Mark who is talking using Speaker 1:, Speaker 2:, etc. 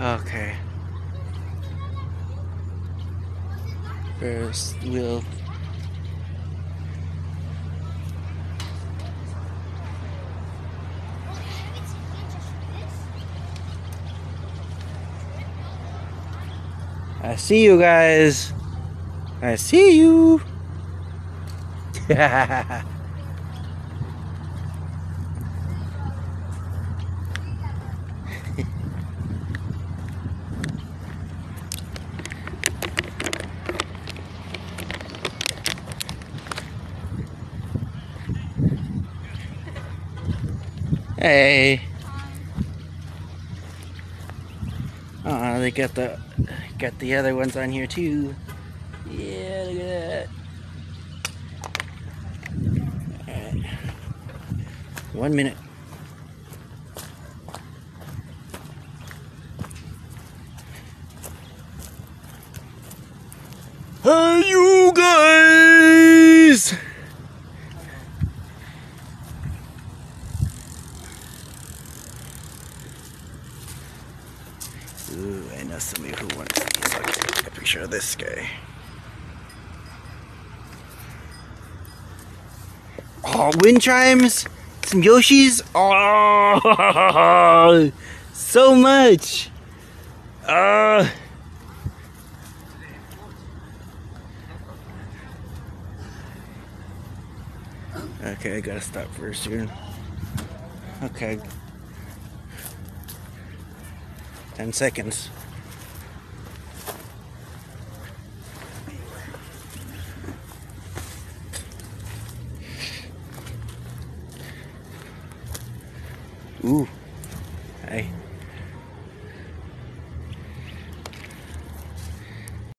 Speaker 1: Okay. First, we'll... I see you guys. I see you. Hey. They got the other ones on here too. Yeah, look at that. Alright. 1 minute. Hey, you guys! Ooh, I know somebody who wants these. So I can take a picture of this guy. Oh, wind chimes! Some Yoshis! Oh, so much! Okay, I gotta stop first here. Okay. 10 seconds.